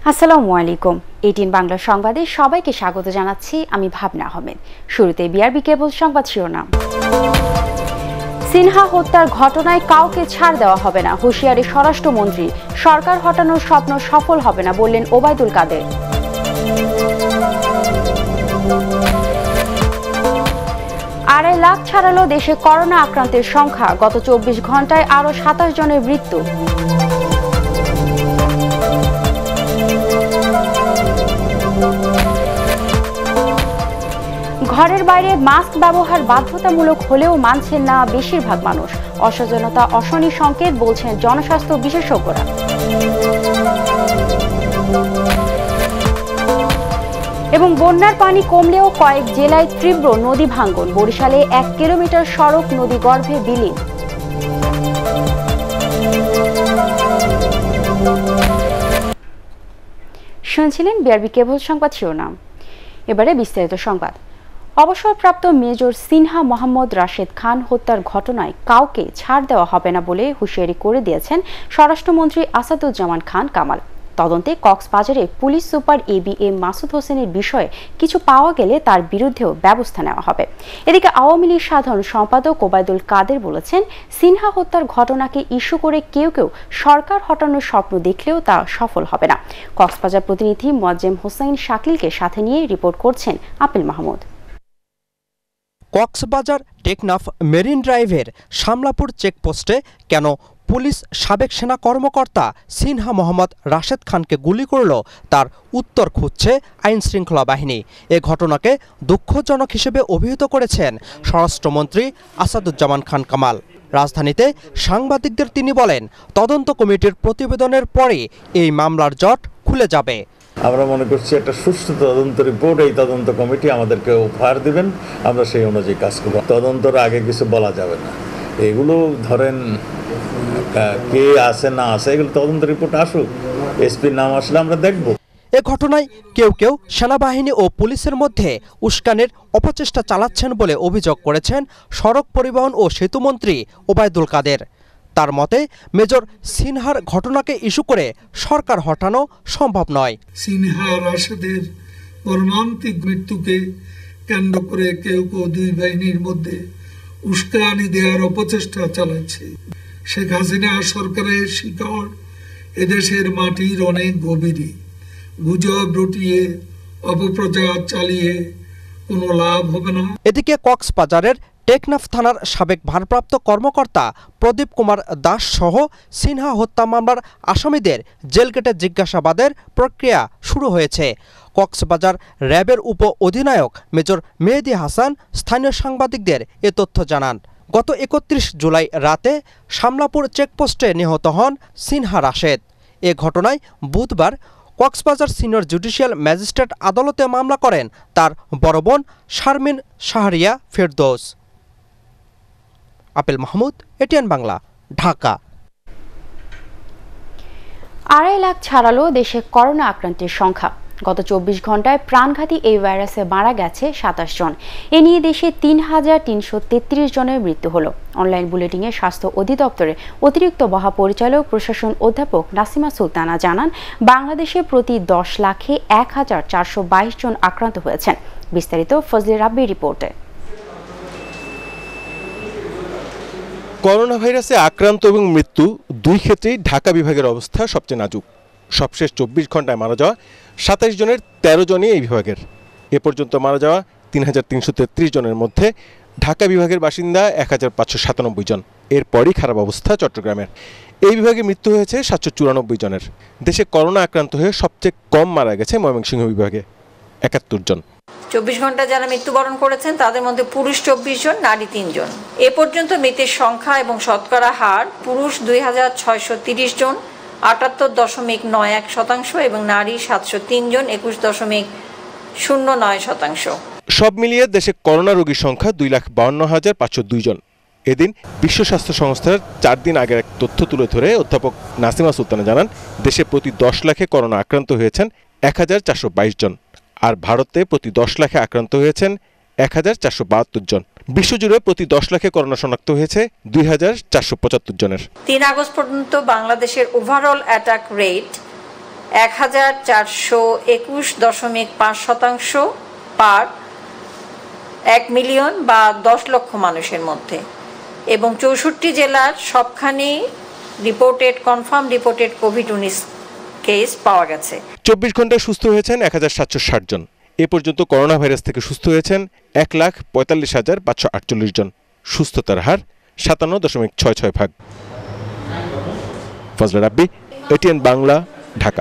আসসালামু আলাইকুম। 18 বাংলা সংবাদে সবাইকে স্বাগত জানাচ্ছি আমি ভাবনা আহমেদ। শুরুতে বিআরবি কেবল সংবাদ শিরোনাম। সিনহা হত্যার ঘটনায় কাউকে ছাড় দেওয়া হবে না, হুঁশিয়ারি স্বরাষ্ট্রমন্ত্রী। সরকার হটানোর স্বপ্ন সফল হবে না বললেন ওবায়দুল কাদের। আড়াই লাখ ছাড়ালো দেশে করোনা আক্রান্তের সংখ্যা, গত 24 ঘন্টায় আরও 27 জনের মৃত্যু। ঘরের বাইরে মাস্ক ব্যবহার বাধ্যতামূলক হলেও মানছেন না বেশিরভাগ মানুষ। অসচেতনতা অশনি সংকেত বলছেন জনস্বাস্থ্য বিশেষজ্ঞরা। এবং বন্যার পানি কমলেও কয়েক জেলায় তীব্র নদী ভাঙ্গন, বরিশালে 1 কিলোমিটার সড়ক নদী গর্ভে বিলীন। শুনছিলেন বিআরবি কেবল সংবাদ শিরোনাম। এবারে বিস্তারিত সংবাদ। অবসরপ্রাপ্ত মেজর সিনহা মোহাম্মদ রাশেদ খান হত্যার ঘটনায় কাউকে ছাড় দেওয়া হবে না বলে হুঁশিয়ারি করে দিয়েছেন স্বরাষ্ট্রমন্ত্রী আসাদুজ্জামান খান কামাল। তদন্তে কক্সবাজারে পুলিশ সুপার ABM মাসুদ হোসেনের বিষয়ে কিছু পাওয়া গেলে তার বিরুদ্ধেও ব্যবস্থা নেওয়া হবে। এদিকে আওয়ামী লীগ সাধারণ সম্পাদক ওবায়দুল কাদের বলেছেন, সিনহা হত্যার ঘটনাকে ইস্যু করে কেউ কেউ সরকার হটানোর স্বপ্ন দেখলেও তা সফল হবে না। কক্সবাজার প্রতিনিধি মোয়াজ্জেম হোসেন শাকিলকে সাথে নিয়ে রিপোর্ট করছেন আপিল মাহমুদ। কক্সবাজার টেকনাফ মেরিন ড্রাইভের শামলাপুর চেকপোস্টে কেন পুলিশ সাবেক সেনা কর্মকর্তা সিনহা মোহাম্মদ রাশেদ খানকে গুলি করল, তার উত্তর খুঁজছে আইন শৃঙ্খলা বাহিনী। এ ঘটনাকে দুঃখজনক হিসেবে অভিহিত করেছেন স্বরাষ্ট্রমন্ত্রী আসাদুজ্জামান খান কামাল। রাজধানীতে সাংবাদিকদের তিনি বলেন, তদন্ত কমিটির প্রতিবেদনের পরে এই মামলার জট খুলে যাবে। আমরা মনে করছি একটা সুষ্ঠু তদন্ত রিপোর্ট এই তদন্ত কমিটি আমাদেরকে উপহার দিবেন, আমরা সেই অনুযায়ী কাজ করব। তদন্তের আগে কিছু বলা যাবে না। এগুলো ধরেন কে আছে না আছে, এগুলো তদন্ত রিপোর্ট আসুক, এসপির নাম আসলে আমরা দেখব। এ ঘটনায় কেউ কেউ সেনাবাহিনী ও পুলিশের মধ্যে উস্কানির অপচেষ্টা চালাচ্ছেন বলে অভিযোগ করেছেন সড়ক পরিবহন ও সেতুমন্ত্রী ওবায়দুল কাদের। তার মতে, মেজর সিনহার ঘটনাকে ইস্যু করে সরকার হটানো সম্ভব নয়। সিনহা রাশেদের মর্মান্তিক মৃত্যুকে কেন্দ্র করে কেউ কেউ দুই বাহিনীর মধ্যে উস্কানি দেওয়ার অপচেষ্টা চালাচ্ছে। শেখ হাসিনা সরকারের শিকড় এদেশের মাটির অনেক গভীরে। গুজব রটিয়ে অপপ্রচার চালিয়ে কোনো লাভ হবে না। এদিকে কক্সবাজারের টেকনাফ থানার সাবেক ভারপ্রাপ্ত কর্মকর্তা প্রদীপ কুমার দাস সহ সিনহা হত্যা মামলার আসামিদের জেলগেটে জিজ্ঞাসাবাদের প্রক্রিয়া শুরু হয়েছে। কক্সবাজার র্যাবের উপ অধিনায়ক মেজর মেহেদী হাসান স্থানীয় সাংবাদিকদের এ তথ্য জানান। গত 31 জুলাই রাতে শামলাপুর চেকপোস্টে নিহত হন সিনহা রাশেদ। এ ঘটনায় বুধবার কক্সবাজার সিনিয়র জুডিশিয়াল ম্যাজিস্ট্রেট আদালতে মামলা করেন তার বড় বোন শারমিন শাহরিয়া ফেরদৌস। আপিল মাহমুদ, ATN বাংলা, ঢাকা। আড়াই লাখ ছাড়ালো দেশে করোনা আক্রান্তের সংখ্যা, গত 24 ঘন্টায় প্রাণঘাতী এই ভাইরাসে মারা গেছে 27 জন। এ নিয়ে দেশে 3,333 জনের মৃত্যু হলো। অনলাইন বুলেটিনে স্বাস্থ্য অধিদপ্তরের অতিরিক্ত মহাপরিচালক প্রশাসন অধ্যাপক নাসিমা সুলতানা জানান, বাংলাদেশে প্রতি 10 লাখে 1,422 জন আক্রান্ত হয়েছেন। বিস্তারিত ফজলে রাব্বির রিপোর্টে। করোনা ভাইরাসে আক্রান্ত এবং মৃত্যু দুই ক্ষেত্রেই ঢাকা বিভাগের অবস্থা সবচেয়ে নাজুক। সবশেষ 24 ঘন্টায় মারা যাওয়া 27 জনের 13 জনই এই বিভাগের। এ পর্যন্ত মারা যাওয়া 3,333 জনের মধ্যে ঢাকা বিভাগের বাসিন্দা 1,597 জন। এরপরই খারাপ অবস্থা চট্টগ্রামের। এই বিভাগে মৃত্যু হয়েছে 794 জনের। দেশে করোনা আক্রান্ত হয়ে সবচেয়ে কম মারা গেছে ময়মনসিংহ বিভাগে 71 জন। 24 ঘন্টা যারা মৃত্যুবরণ করেছেন তাদের মধ্যে পুরুষ 24 জন, নারী 3 জন। এ পর্যন্ত মৃতের সংখ্যা এবং শতকরা হার: পুরুষ 2,630 জন 78.91% এবং নারী 703 জন 21.09%। সব মিলিয়ে দেশে করোনা রোগীর সংখ্যা 2,52,502 জন। এদিন বিশ্ব স্বাস্থ্য সংস্থার 4 দিন আগের এক তথ্য তুলে ধরে অধ্যাপক নাসিমা সুলতানা জানান, দেশে প্রতি 10 লাখে করোনা আক্রান্ত হয়েছেন 1,422 জন, আর ভারতে প্রতি 10 লাখে আক্রান্ত হয়েছেন 1,472 জন। বিশ্বজুড়ে প্রতি 10 লাখে করোনা শনাক্ত হয়েছে 2,475 জনের। 3 আগস্ট পর্যন্ত বাংলাদেশের ওভারঅল অ্যাটাক রেট 1421.5% পার 1 মিলিয়ন বা 10 লক্ষ মানুষের মধ্যে, এবং 64 জেলার সবখানেই কনফার্ম রিপোর্টেড কোভিড-19 কেস পাওয়া গেছে। 24 ঘন্টায় সুস্থ হয়েছেন 1760 জন। এ পর্যন্ত করোনা ভাইরাস থেকে সুস্থ হয়েছেন 1,45,548 জন। সুস্থতার হার 57.66%। Fazle Rabbi, ATN Bangla, Dhaka.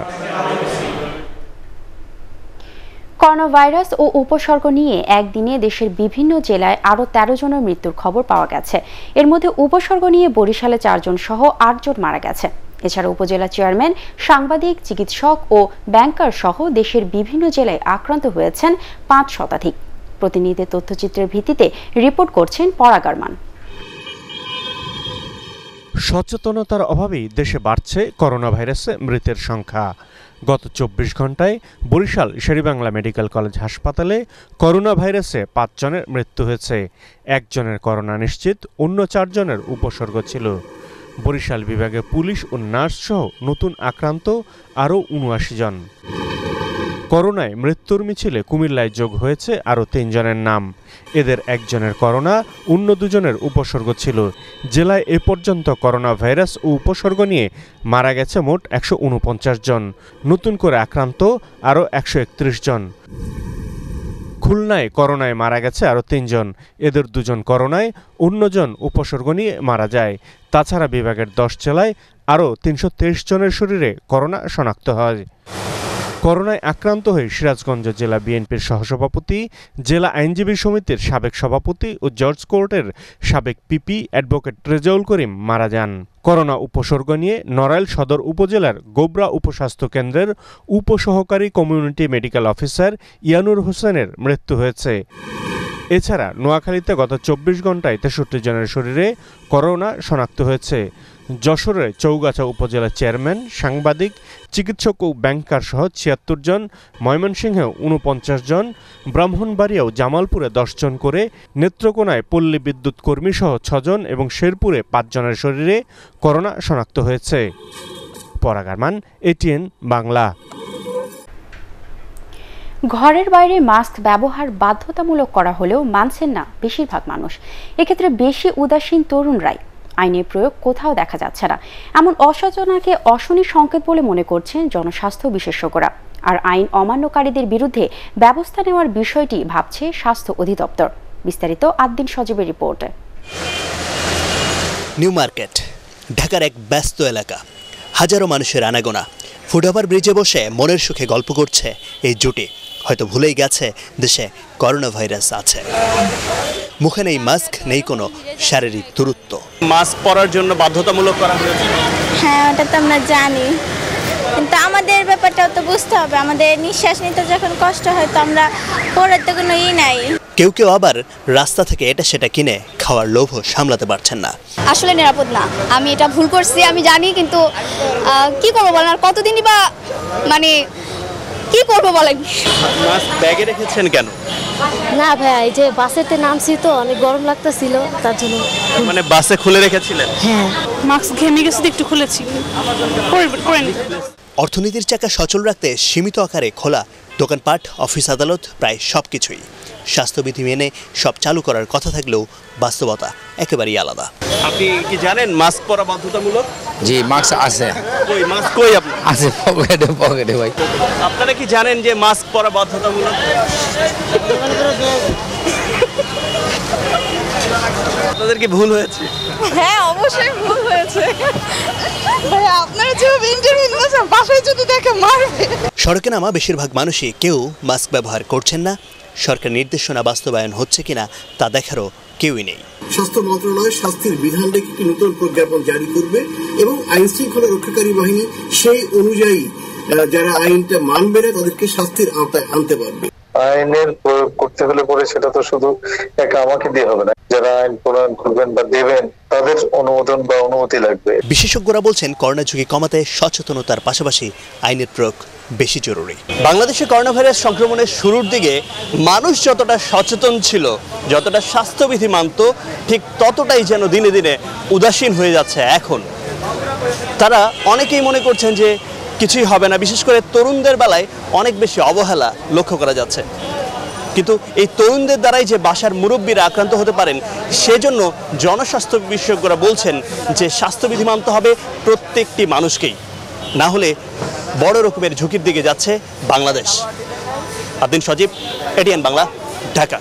Corona virus ও উপসর্গ নিয়ে একদিনে দেশের বিভিন্ন জেলায় আরও 13 জনের মৃত্যুর খবর পাওয়া গেছে। এর মধ্যে উপসর্গ নিয়ে বরিশালে 4 জন সহ 8 জন মারা গেছে। এছাড়া উপজেলা চেয়ারম্যান, সাংবাদিক, চিকিৎসক ও ব্যাংকার সহ দেশের বিভিন্ন জেলায় আক্রান্ত হয়েছেন 5 শতাধিক। প্রতিনিধিদের তথ্যচিত্রের ভিত্তিতে রিপোর্ট করছেন পরাগারমান। সচেতনতার অভাবেই দেশে বাড়ছে করোনা ভাইরাসে মৃতের সংখ্যা। গত 24 ঘন্টায় বরিশাল শেরেবাংলা মেডিকেল কলেজ হাসপাতালে করোনা ভাইরাসে 5 জনের মৃত্যু হয়েছে। 1 জনের করোনা নিশ্চিত, অন্য 4 জনের উপসর্গ ছিল। বরিশাল বিভাগে পুলিশ ও নার্স সহ নতুন আক্রান্ত আরও 79 জন। করোনায় মৃত্যুর মিছিলে কুমিল্লায় যোগ হয়েছে আরও 3 জনের নাম। এদের 1 জনের করোনা, অন্য 2 জনের উপসর্গ ছিল। জেলায় এ পর্যন্ত করোনা ভাইরাস ও উপসর্গ নিয়ে মারা গেছে মোট 149 জন। নতুন করে আক্রান্ত আরও 131 জন। খুলনায় করোনায় মারা গেছে আরও 3 জন। এদের 2 জন করোনায়, অন্যজন উপসর্গ নিয়ে মারা যায়। তাছাড়া বিভাগের 10 জেলায় আরও 323 জনের শরীরে করোনা শনাক্ত হয়। করোনায় আক্রান্ত হয়ে সিরাজগঞ্জ জেলা বিএনপির সহসভাপতি, জেলা আইনজীবী সমিতির সাবেক সভাপতি ও জর্জ কোর্টের সাবেক পিপি অ্যাডভোকেট রেজাউল করিম মারা যান। করোনা উপসর্গ নিয়ে নড়াইল সদর উপজেলার গোবরা উপস্বাস্থ্য কেন্দ্রের উপসহকারী কমিউনিটি মেডিকেল অফিসার ইয়ানুর হোসেনের মৃত্যু হয়েছে। এছাড়া নোয়াখালীতে গত 24 ঘন্টায় 63 জনের শরীরে করোনা শনাক্ত হয়েছে। যশোরের চৌগাছা উপজেলা চেয়ারম্যান, সাংবাদিক, চিকিৎসক ও ব্যাংকার সহ 76 জন, ময়মনসিংহে 49 জন, ব্রাহ্মণবাড়িয়াও জামালপুরে 10 জন করে, নেত্রকোনায় পল্লী বিদ্যুৎ কর্মী সহ 6 জন এবং শেরপুরে 5 জনের শরীরে করোনা শনাক্ত হয়েছে। পরাগারমান, এটিএন বাংলা। ঘরের বাইরে মাস্ক ব্যবহার বাধ্যতামূলক করা হলেও মানছেন না বেশিরভাগ মানুষ। এক্ষেত্রে বেশি উদাসীন তরুণরাই। আইনের প্রয়োগ কোথাও দেখা যাচ্ছে না, এমন অসচেতনতাকে অশনি সংকেত বলে মনে করছেন জনস্বাস্থ্য বিশেষজ্ঞরা। আর আইন অমান্যকারীদের বিরুদ্ধে ব্যবস্থা নেওয়ার বিষয়টি ভাবছে স্বাস্থ্য অধিদপ্তর। বিস্তারিত আদ্দিন সজীবের রিপোর্টে। নিউ মার্কেট ঢাকার এক ব্যস্ত এলাকা, হাজারো মানুষের আনাগোনা। ফুটওভার ব্রিজে বসে মনের সুখে গল্প করছে এই জুটি। হয়তো ভুলেই গেছে দেশে করোনা ভাইরাস আছে। মুখে নেই মাস্ক, নেই কোনো শারীরিক দূরত্ব। মাস্ক পরার জন্য বাধ্যতামূলক করা হয়েছে। হ্যাঁ, ওটা তো আমরা জানি, কিন্তু আমাদের ব্যাপারটাও তো বুঝতে হবে। আমাদের নিঃশ্বাস নিতে যখন কষ্ট হয় তো আমরা পরে তো কোনো নাই। কেউ কেউ আবার রাস্তা থেকে এটা সেটা কিনে খাওয়ার লোভও সামলাতে পারছেন না। আসলে নিরাপদ না, আমি এটা ভুল করছি আমি জানি, কিন্তু কি করবো বলেন, আর কতদিনই বা মানে কি করবো বলেন। মাস্ক ব্যাগে রেখেছেন কেন? না ভাইয়া, এই যে বাসেতে নামছি তো অনেক গরম লাগতেছিল, তার জন্য। মানে বাসে খুলে রেখেছিলেন? হ্যাঁ, মাস্ক ঘেমে গেছে একটু খুলেছি। অর্থনীতির চাকা সচল রাখতে সীমিত আকারে খোলা দোকানপাট, অফিস, আদালত, প্রায় সবকিছুই স্বাস্থ্যবিধি মেনে সব চালু করার কথা থাকলেও বাস্তবতা একেবারেই আলাদা। আপনি কি জানেন মাস্ক পরা বাধ্যতামূলক? জি, মাস্ক আছে। কই মাস্ক কই আপনার? আছে পকেটে ভাই। আপনারা কি জানেন যে মাস্ক পরা বাধ্যতামূলক? আপনাদের কি ভুল হয়েছে? হ্যাঁ, অবশ্যই ভুল হয়েছে ভাই। আপনারা যেভাবে ইন্টারভিউ নিয়েছেন, বাসায় যদি দেখে মারবে। সড়কে নামা বেশিরভাগ মানুষই কেউ মাস্ক ব্যবহার করছেন না। সরকার নির্দেশনা বাস্তবায়ন হচ্ছে কিনা তা দেখারও কেউই নেই। স্বাস্থ্য মন্ত্রণালয় স্বাস্থ্যের বিধান রেখে একটি নতুন প্রজ্ঞাপন জারি করবে এবং আইন শৃঙ্খলা রক্ষাকারী বাহিনী সেই অনুযায়ী যারা আইনটা মানবে না তাদেরকে শাস্তির আওতায় আনতে পারবে। আইনের প্রয়োগ করতে হলে পরে সেটা তো শুধু একা আমাকে দিয়ে হবে না, যারা আইন প্রণয়ন করবেন বা দেবেন তাদের অনুমোদন বা অনুমতি লাগবে। বিশেষজ্ঞরা বলছেন করোনা ঝুঁকি কমাতে সচেতনতার পাশাপাশি আইনের প্রয়োগ বেশি জরুরি। বাংলাদেশে করোনা ভাইরাস সংক্রমণের শুরুর দিকে মানুষ যতটা সচেতন ছিল, যতটা স্বাস্থ্যবিধি মানত, ঠিক ততটাই যেন দিনে দিনে উদাসীন হয়ে যাচ্ছে এখন। তারা অনেকেই মনে করছেন যে কিছুই হবে না। বিশেষ করে তরুণদের বেলায় অনেক বেশি অবহেলা লক্ষ্য করা যাচ্ছে। কিন্তু এই তরুণদের দ্বারাই যে বাসার মুরব্বীরা আক্রান্ত হতে পারেন, সেজন্য জনস্বাস্থ্য বিশেষজ্ঞরা বলছেন যে স্বাস্থ্যবিধি মানতে হবে প্রত্যেকটি মানুষকেই, না হলে বড় রকমের ঝুঁকির দিকে যাচ্ছে বাংলাদেশ। আব্দিন সজীব, এটিএন বাংলা, ঢাকা।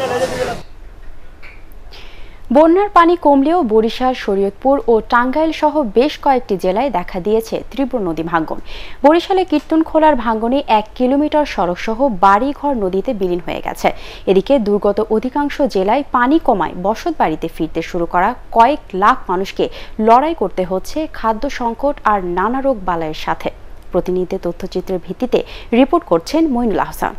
বন্যার পানি কমলেও বরিশাল, শরীয়তপুর ও টাঙ্গাইল সহ বেশ কয়েকটি জেলায় দেখা দিয়েছে তীব্র নদী ভাঙ্গন। বরিশালে কীর্তনখোলার ভাঙ্গনে 1 কিলোমিটার সড়ক সহ বাড়িঘর নদীতে বিলীন হয়ে গেছে। এদিকে দুর্গত অধিকাংশ জেলায় পানি কমায় বসত বাড়িতে ফিরতে শুরু করা কয়েক লাখ মানুষকে লড়াই করতে হচ্ছে খাদ্য সংকট আর নানা রোগ বালাইয়ের সাথে। প্রতিনিধিদের তথ্যচিত্রের ভিত্তিতে রিপোর্ট করছেন মইনুল আহসান।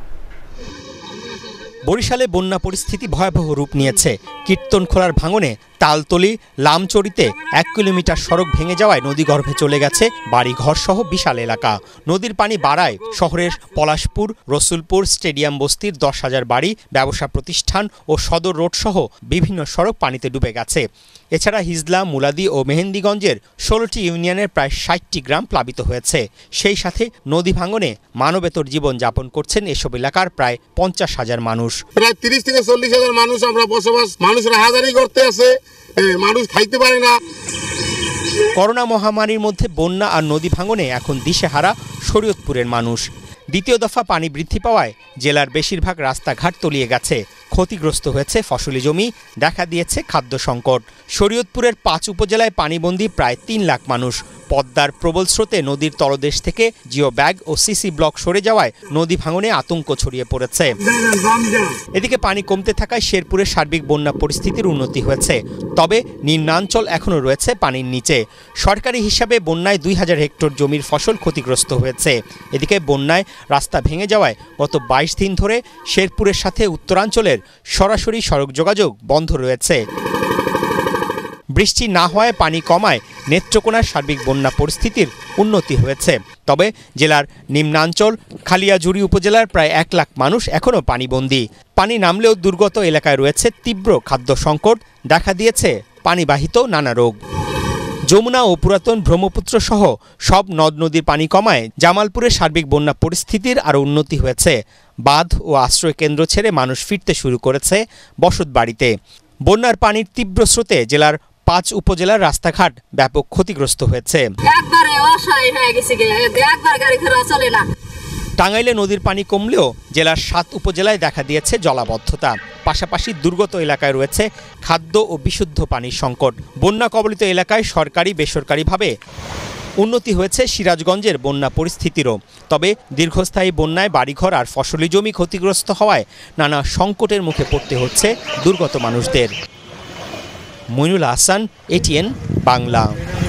বরিশালে বন্যা পরিস্থিতি ভয়াবহ রূপ নিয়েছে। কীর্তনখোলার ভাঙনে তালতলি, লামচড়িতে 1 কিলোমিটার সড়ক ভেঙে যাওয়ায় নদীগর্ভে চলে গেছে বাড়িঘর সহ বিশাল এলাকা। নদীর পানি বাড়ায় শহরের পলাশপুর, রসুলপুর, স্টেডিয়াম বস্তির 10,000 বাড়ি, ব্যবসা প্রতিষ্ঠান ও সদর রোড সহ বিভিন্ন সড়ক পানিতে ডুবে গেছে। এছাড়া হিজলা, মুলাদি ও মেহেন্দিগঞ্জের 16টি ইউনিয়নের প্রায় 60টি গ্রাম প্লাবিত হয়েছে। সেই সাথে নদী ভাঙনে মানবেতর জীবন যাপন করছেন এসব এলাকার প্রায় 50,000 মানুষ। প্রায় 30 থেকে 40,000 মানুষ আমরা বসবাস, মানুষরা হাজারি করতে আছে, মানুষ খাইতে পারে না। করোনা মহামারীর মধ্যে বন্যা আর নদী ভাঙনে এখন দিশেহারা শরীয়তপুরের মানুষ। দ্বিতীয় দফা পানি বৃদ্ধি পাওয়ায় জেলার বেশিরভাগ রাস্তাঘাট তলিয়ে গেছে, ক্ষতিগ্রস্ত হয়েছে ফসলি জমি, দেখা দিয়েছে খাদ্য সংকট। শরীয়তপুরের 5 উপজেলায় পানিবন্দী প্রায় 3 লাখ মানুষ। পদ্মার প্রবল স্রোতে নদীর তলদেশ থেকে জিও ব্যাগ ও সিসি ব্লক সরে যাওয়ায় নদী ভাঙনে আতঙ্ক ছড়িয়ে পড়েছে। এদিকে পানি কমতে থাকায় শেরপুরের সার্বিক বন্যা পরিস্থিতির উন্নতি হয়েছে, তবে নিম্নাঞ্চল এখনও রয়েছে পানির নিচে। সরকারি হিসাবে বন্যায় 2000 হেক্টর জমির ফসল ক্ষতিগ্রস্ত হয়েছে। এদিকে বন্যায় রাস্তা ভেঙে যাওয়ায় গত 22 দিন ধরে শেরপুরের সাথে উত্তরাঞ্চলের সরাসরি সড়ক যোগাযোগ বন্ধ রয়েছে। বৃষ্টি না হওয়ায় পানি কমায় নেত্রকোনার সার্বিক বন্যা পরিস্থিতির উন্নতি হয়েছে। তবে জেলার নিম্নাঞ্চল খালিয়াজুড়ি উপজেলার প্রায় 1 লাখ মানুষ এখনও পানিবন্দী। পানি নামলেও দুর্গত এলাকায় রয়েছে তীব্র খাদ্য সংকট, দেখা দিয়েছে পানিবাহিত নানা রোগ। যমুনা ও পুরাতন ব্রহ্মপুত্র সহ সব নদ নদীর পানি কমায় জামালপুরের সার্বিক বন্যা পরিস্থিতির আরও উন্নতি হয়েছে। বাঁধ ও আশ্রয় কেন্দ্র ছেড়ে মানুষ ফিরতে শুরু করেছে বসত বাড়িতে। বন্যার পানির তীব্র স্রোতে জেলার 5 উপজেলার রাস্তাঘাট ব্যাপক ক্ষতিগ্রস্ত হয়েছে। টাঙ্গাইলে নদীর পানি কমলেও জেলার 7 উপজেলায় দেখা দিয়েছে জলাবদ্ধতা। পাশাপাশি দুর্গত এলাকায় রয়েছে খাদ্য ও বিশুদ্ধ পানির সংকট। বন্যা কবলিত এলাকায় সরকারি বেসরকারিভাবে উন্নতি হয়েছে সিরাজগঞ্জের বন্যা পরিস্থিতিরও। তবে দীর্ঘস্থায়ী বন্যায় বাড়িঘর আর ফসলি জমি ক্ষতিগ্রস্ত হওয়ায় নানা সংকটের মুখে পড়তে হচ্ছে দুর্গত মানুষদের। মইনুল আহসান, এটিএন বাংলা।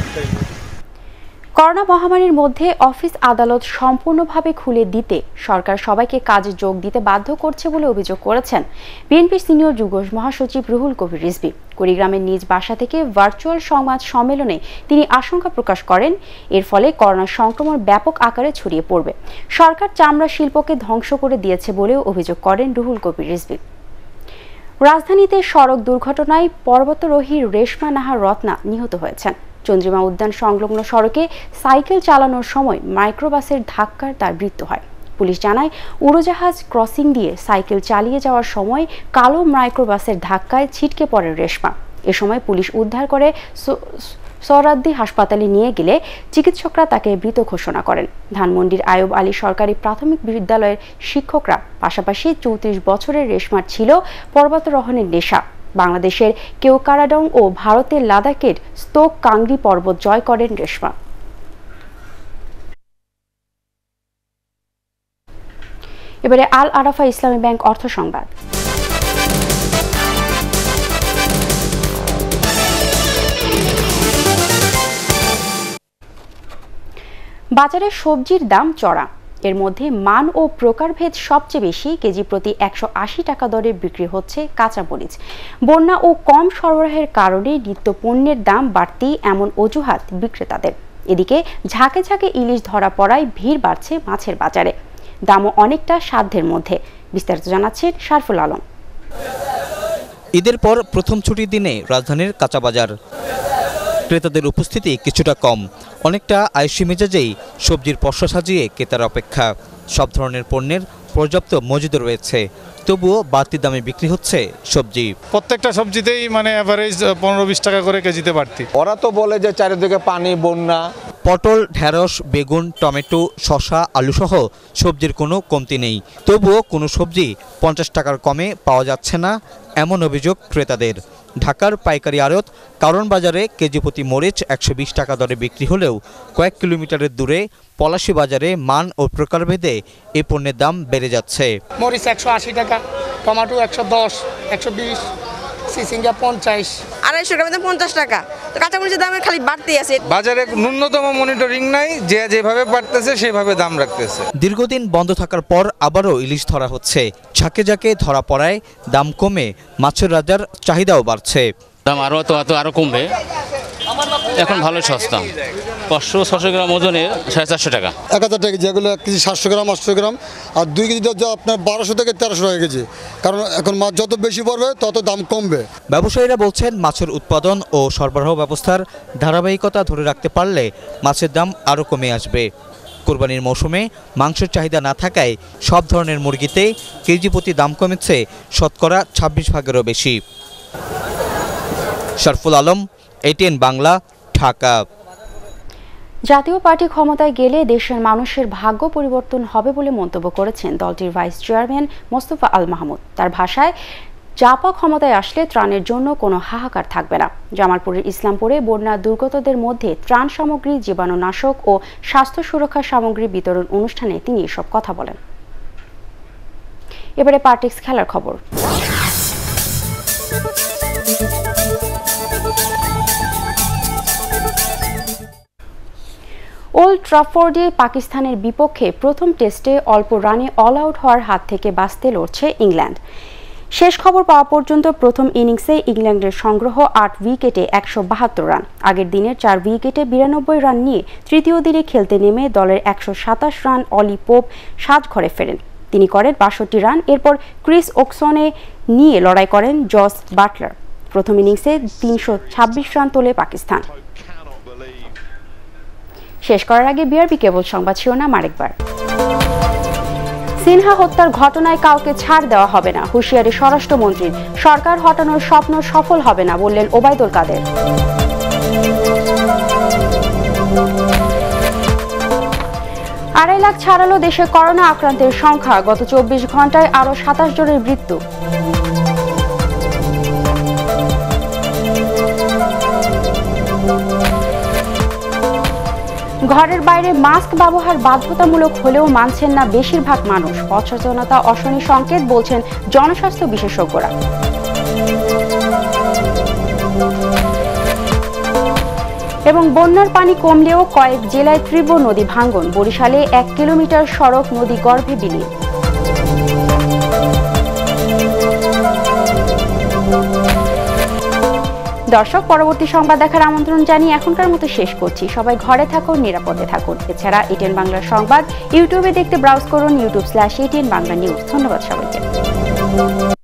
করোনা মহামারীর মধ্যে অফিস আদালত সম্পূর্ণভাবে খুলে দিতে সরকার সবাইকে কাজে যোগ দিতে বাধ্য করছে বলে অভিযোগ করেছেন বিএনপির সিনিয়র যুগ্ম মহাসচিব রুহুল কবির রিজভী। কুড়িগ্রামের নিজ বাসা থেকে ভার্চুয়াল সংবাদ সম্মেলনে তিনি আশঙ্কা প্রকাশ করেন, এর ফলে করোনা সংক্রমণ ব্যাপক আকারে ছড়িয়ে পড়বে। সরকার চামড়া শিল্পকে ধ্বংস করে দিয়েছে বলেও অভিযোগ করেন রুহুল কবির রিজভী। রাজধানীতে সড়ক দুর্ঘটনায় পর্বতারোহী রেশমা নাহার রত্না নিহত হয়েছেন। চন্দ্রিমা উদ্যান সংলগ্ন সড়কে সাইকেল চালানোর সময় মাইক্রোবাসের ধাক্কায় তার মৃত্যু হয়। পুলিশ জানায়, উড়োজাহাজ ক্রসিং দিয়ে সাইকেল চালিয়ে যাওয়ার সময় কালো মাইক্রোবাসের ধাক্কায় ছিটকে পড়ে রেশমা। এ সময় পুলিশ উদ্ধার করে সোহরাওয়ার্দী হাসপাতালে নিয়ে গেলে চিকিৎসকরা তাকে মৃত ঘোষণা করেন। ধানমন্ডির আয়ুব আলী সরকারি প্রাথমিক বিদ্যালয়ের শিক্ষকরা পাশাপাশি 34 বছরের রেশমার ছিল পর্বতারোহণের নেশা। বাংলাদেশের কেওকারাডং ও ভারতের লাদাখের স্তোক কাংরি পর্বত জয় করেন রেশমা। এবারে আল আরাফা ইসলামী ব্যাংক অর্থ সংবাদ। বাজারে সবজির দাম চড়া, এর মধ্যে মান ও প্রকারভেদ সবচেয়ে বেশি। কেজি প্রতি 180 টাকা দরে বিক্রি হচ্ছে কাঁচামরিচ। বন্যা ও কম সরবরাহের কারণে নিত্য পণ্যের দাম বাড়তি, এমন অজুহাত বিক্রেতাদের। এদিকে ঝাঁকে ঝাঁকে ইলিশ ধরা পড়ায় ভিড় বাড়ছে মাছের বাজারে, দামও অনেকটা সাধ্যের মধ্যে। বিস্তারিত জানাচ্ছেন শারফুল আলম। ঈদের পর প্রথম ছুটির দিনে রাজধানীর কাঁচা বাজার। ক্রেতাদের উপস্থিতি কিছুটা কম, অনেকটা আয়েশি মেজাজেই সবজির পসরা সাজিয়ে ক্রেতার অপেক্ষা। সব ধরনের পণ্যের পর্যাপ্ত মজুদ রয়েছে, তবুও বাড়তি দামে বিক্রি হচ্ছে সবজি। প্রত্যেকটা সবজিতেই মানে এভারেজ 15-20 টাকা করে কেজিতে বাড়তি। ওরা তো বলে যে চারিদিকে পানি, বন্যা। পটল, ঢেঁড়স, বেগুন, টমেটো, শসা, আলুসহ সবজির কোনো কমতি নেই, তবুও কোনো সবজি 50 টাকার কমে পাওয়া যাচ্ছে না, এমন অভিযোগ ক্রেতাদের। ঢাকার পাইকারি আড়ত কারণ বাজারে কেজি প্রতি মরিচ 120 টাকা দরে বিক্রি হলেও কয়েক কিলোমিটারের দূরে পলাশী বাজারে মান ও প্রকারভেদে এ পণ্যের দাম বেড়ে যাচ্ছে। মরিচ 180 টাকা, টমেটো 110, 120, সিসিঙ্গা 50, 250 টাকা, 50 টাকা। তো কাঁচামরিচের দাম খালি বাড়তেই আছে। বাজারে ন্যূনতম মনিটরিং নাই, যে যেভাবে বাড়তেছে সেভাবে দাম রাখতেছে। দীর্ঘদিন বন্ধ থাকার পর আবারও ইলিশ ধরা হচ্ছে। ঝাঁকে ঝাঁকে ধরা পড়ায় দাম কমে মাছের রাজার চাহিদাও বাড়ছে। দাম আরো কমবে, এখন ভালো সস্তা। 500-600 গ্রাম ওজনের 450 টাকা। 1000 টাকা যেগুলো 1 কেজি 700 গ্রাম 800 গ্রাম, আর 2 কেজি আপনার 1200 থেকে 1300 টাকা কেজি, কারণ এখন মাছ যত বেশি পড়বে তত দাম কমবে। ব্যবসায়ীরা বলছেন মাছের উৎপাদন ও সরবরাহ ব্যবস্থার ধারাবাহিকতা ধরে রাখতে পারলে মাছের দাম আরও কমে আসবে। কোরবানির মৌসুমে মাংসের চাহিদা না থাকায় সব ধরনের মুরগিতে কেজি প্রতি দাম কমেছে শতকরা 26 ভাগেরও বেশি। শরফুল আলম, ATN বাংলা, ঢাকা। জাতীয় পার্টি ক্ষমতায় গেলে দেশের মানুষের ভাগ্য পরিবর্তন হবে বলে মন্তব্য করেছেন দলটির ভাইস চেয়ারম্যান মোস্তফা আল মাহমুদ। তার ভাষায়, জাপা ক্ষমতায় আসলে ত্রাণের জন্য কোনো হাহাকার থাকবে না। জামালপুরের ইসলামপুরে বন্যা দুর্গতদের মধ্যে ত্রাণ সামগ্রী, জীবাণুনাশক ও স্বাস্থ্য সুরক্ষা সামগ্রী বিতরণ অনুষ্ঠানে তিনি এসব কথা বলেন। এবারে পার্টিক্স খেলার খবর। ওল্ড ট্রাফোর্ডে পাকিস্তানের বিপক্ষে প্রথম টেস্টে অল্প রানে অল আউট হওয়ার হাত থেকে বাঁচতে লড়ছে ইংল্যান্ড। শেষ খবর পাওয়া পর্যন্ত প্রথম ইনিংসে ইংল্যান্ডের সংগ্রহ 8 উইকেটে 172 রান। আগের দিনের 4 উইকেটে 92 রান নিয়ে তৃতীয় দিনে খেলতে নেমে দলের 127 রান অলি পোপ সাজঘরে ফেরেন। তিনি করেন 62 রান। এরপর ক্রিস ওকসনে নিয়ে লড়াই করেন জস বাটলার। প্রথম ইনিংসে 326 রান তোলে পাকিস্তান। শেষ করার আগে বিআরবি কেবল সংবাদ শিরোনাম আরেকবার। সিনহা হত্যার ঘটনায় কাউকে ছাড় দেওয়া হবে না, হুঁশিয়ারি স্বরাষ্ট্রমন্ত্রীর। সরকার হটানোর স্বপ্ন সফল হবে না বললেন ওবায়দুল কাদের। 2.5 লাখ ছাড়ালো দেশে করোনা আক্রান্তের সংখ্যা। গত 24 ঘন্টায় আরও 27 জনের মৃত্যু। ঘরের বাইরে মাস্ক ব্যবহার বাধ্যতামূলক হলেও মানছেন না বেশিরভাগ মানুষ। অসচেতনতা অশনি সংকেত বলছেন জনস্বাস্থ্য বিশেষজ্ঞরা। এবং বন্যার পানি কমলেও কয়েক জেলায় তীব্র নদী ভাঙ্গন। বরিশালে 1 কিলোমিটার সড়ক নদী গর্ভে বিলীন। দর্শক, পরবর্তী সংবাদ দেখার আমন্ত্রণ জানিয়ে এখনকার মতো শেষ করছি। সবাই ঘরে থাকুন, নিরাপদে থাকুন। এছাড়া ATN বাংলার সংবাদ ইউটিউবে দেখতে ব্রাউজ করুন youtube/ATN বাংলা নিউজ। ধন্যবাদ সবাইকে।